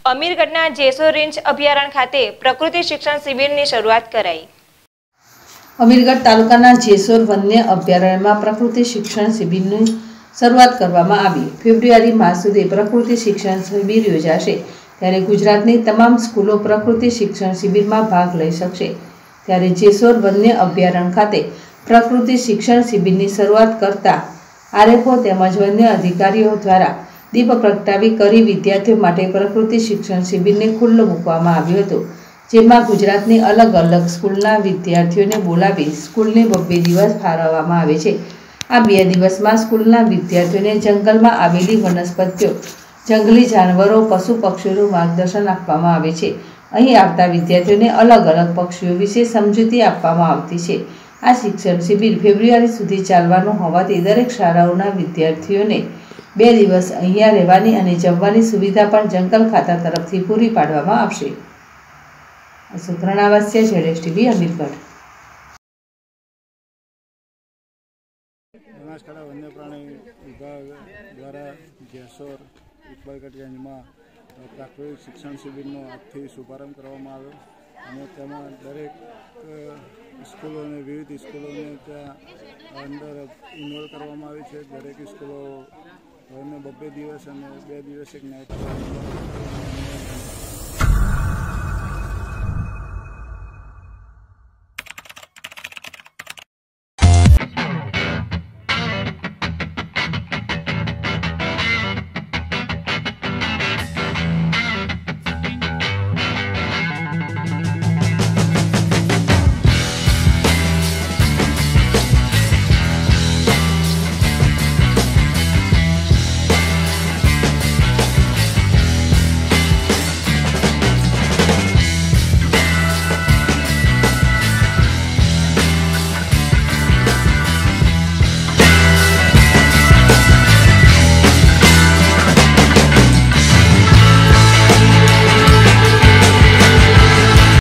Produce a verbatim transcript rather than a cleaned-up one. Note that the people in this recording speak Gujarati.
અમીરગઢના જેસોર રેન્જ અભયારણ્ય ખાતે પ્રકૃતિ શિક્ષણ શિબિરની શરૂઆત કરાઈ। અમીરગઢ તાલુકાના જેસોર વન્ય અભયારણ્યમાં પ્રકૃતિ શિક્ષણ શિબિરની શરૂઆત કરવામાં આવી। ફેબ્રુઆરી માસ સુધી પ્રકૃતિ શિક્ષણ શિબિર યોજાશે, ત્યારે ગુજરાતની તમામ સ્કૂલો પ્રકૃતિ શિક્ષણ શિબિરમાં ભાગ લઈ શકશે। ત્યારે જેસોર વન્ય અભયારણ્ય ખાતે પ્રકૃતિ શિક્ષણ શિબિરની શરૂઆત કરતા આરએફઓ તેમજ વન્ય અધિકારીઓ દ્વારા દીપ પ્રગટાવી કરી વિદ્યાર્થીઓ માટે પ્રકૃતિ શિક્ષણ શિબિરને ખુલ્લું મૂકવામાં આવ્યું હતું, જેમાં ગુજરાતની અલગ અલગ સ્કૂલના વિદ્યાર્થીઓને બોલાવી સ્કૂલને બબ્બે દિવસ ફાળવવામાં આવે છે। આ બે દિવસમાં સ્કૂલના વિદ્યાર્થીઓને જંગલમાં આવેલી વનસ્પતિઓ, જંગલી જાનવરો, પશુ પક્ષીઓનું માર્ગદર્શન આપવામાં આવે છે। અહીં આવતા વિદ્યાર્થીઓને અલગ અલગ પક્ષીઓ વિશે સમજૂતી આપવામાં આવતી છે। આ શિક્ષણ શિબિર ફેબ્રુઆરી સુધી ચાલવાનું હોવાથી દરેક શાળાઓના વિદ્યાર્થીઓને બે દિવસ અહીંયા રહેવાની અને જમવાની સુવિધા પણ જંગલ ખાતા તરફથી પૂરી પાડવામાં આવશે। સુપ્રણાવાસ્ય ઝેડએસટીવી અમીરગઢ। બનાસકાંઠા વન્યપ્રાણી વિભાગ દ્વારા જેસોર ઇકબાલગંજમાં પ્રાકૃતિક શિક્ષણ શિબિરનો આજથી શુભારંભ કરવામાં આવ્યો અને તેમાં દરેક સ્કૂલોને વિવિધ સ્કૂલોને ત્યાં અંદર ઇન્વોલ્વ કરવામાં આવી છે। દરેક સ્કૂલો અને બબ્બે દિવસ અને બે દિવસ એક નાઇટ